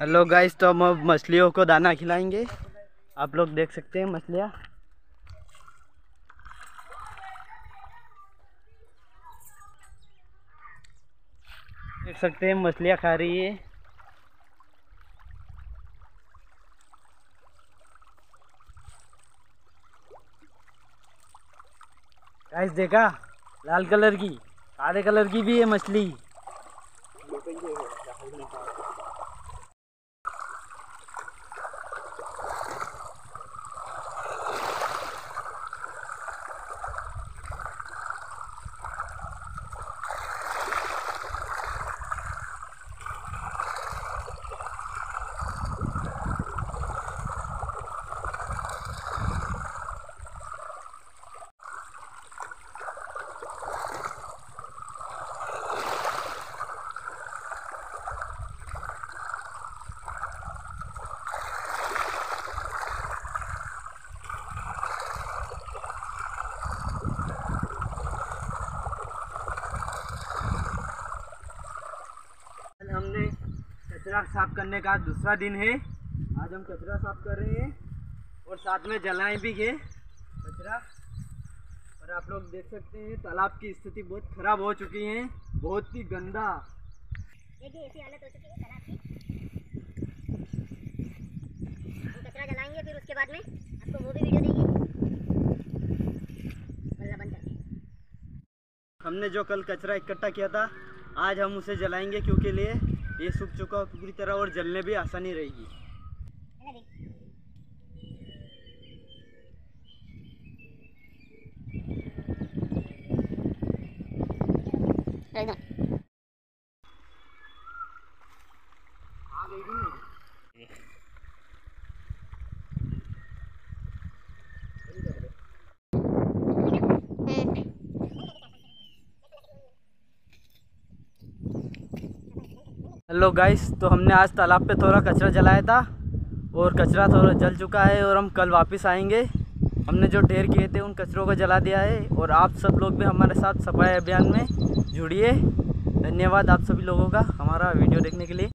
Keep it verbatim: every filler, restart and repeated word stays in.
Hello guys, तो हम अब मछलियों को दाना खिलाएंगे। आप लोग देख सकते हैं मछलियाँ देख सकते हैं मछलियाँ खा रही है। गाइस देखा, लाल कलर की, काले कलर की भी है मछली। हमने कचरा साफ करने का दूसरा दिन है। आज हम कचरा साफ कर रहे हैं और साथ में जलाएं भी है कचरा। और आप लोग देख सकते हैं तालाब की स्थिति बहुत खराब हो चुकी है, बहुत ही गंदा। देखिए ऐसी हालत हो चुकी है तालाब की। हम कचरा जलाएंगे, फिर उसके बाद में आपको वो भी वीडियो देंगे। बंद कर। हमने जो कल कचरा इकट्ठा किया था, आज हम उसे जलाएंगे क्योंकि लिए ये सूख चुका पूरी तरह और जलने भी आसानी रहेगी। हेलो गाइस, तो हमने आज तालाब पे थोड़ा कचरा जलाया था और कचरा थोड़ा जल चुका है और हम कल वापस आएंगे। हमने जो ढेर किए थे उन कचरों को जला दिया है और आप सब लोग भी हमारे साथ सफाई अभियान में जुड़िए। धन्यवाद आप सभी लोगों का हमारा वीडियो देखने के लिए।